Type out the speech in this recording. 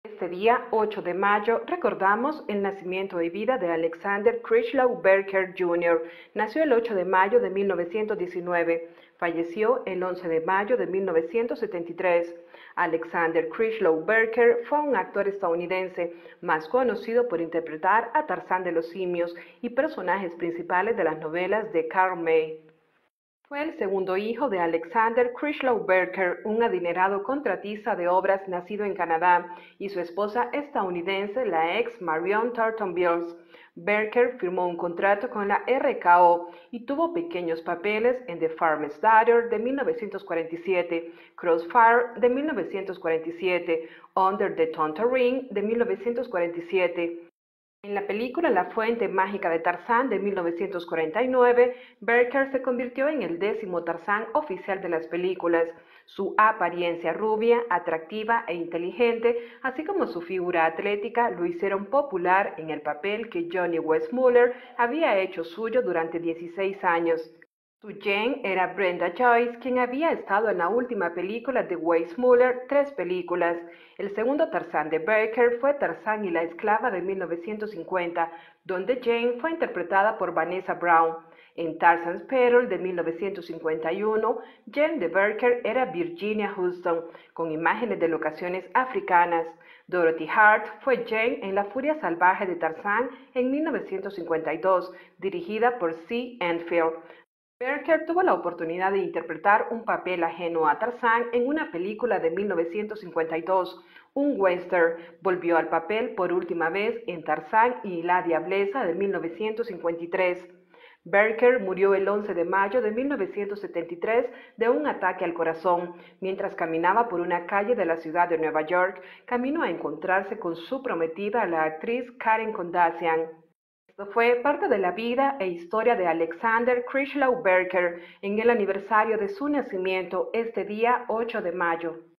Este día, 8 de mayo, recordamos el nacimiento y vida de Alexander Critchlow Barker Jr. Nació el 8 de mayo de 1919. Falleció el 11 de mayo de 1973. Alexander Critchlow Barker fue un actor estadounidense, más conocido por interpretar a Tarzán de los simios y personajes principales de las novelas de Karl May. Fue el segundo hijo de Alexander Critchlow Barker, un adinerado contratista de obras nacido en Canadá, y su esposa estadounidense, la ex Marion Thornton Beals. Barker firmó un contrato con la RKO y tuvo pequeños papeles en The Farmer's Daughter de 1947, Crossfire de 1947, Under the Tonto Ring de 1947. En la película La Fuente Mágica de Tarzán de 1949, Barker se convirtió en el 10º Tarzán oficial de las películas. Su apariencia rubia, atractiva e inteligente, así como su figura atlética, lo hicieron popular en el papel que Johnny Weissmuller había hecho suyo durante 16 años. Su Jane era Brenda Joyce, quien había estado en la última película de Weissmuller, 3 películas. El segundo Tarzán de Barker fue Tarzán y la esclava de 1950, donde Jane fue interpretada por Vanessa Brown. En Tarzan's Peril de 1951, Jane de Barker era Virginia Houston, con imágenes de locaciones africanas. Dorothy Hart fue Jane en La Furia Salvaje de Tarzán en 1952, dirigida por C. Enfield. Barker tuvo la oportunidad de interpretar un papel ajeno a Tarzán en una película de 1952, un western. Volvió al papel por última vez en Tarzán y la Diableza de 1953. Barker murió el 11 de mayo de 1973 de un ataque al corazón, mientras caminaba por una calle de la ciudad de Nueva York, camino a encontrarse con su prometida, la actriz Karen Kardashian. Esto fue parte de la vida e historia de Alexander Critchlow Barker en el aniversario de su nacimiento este día 8 de mayo.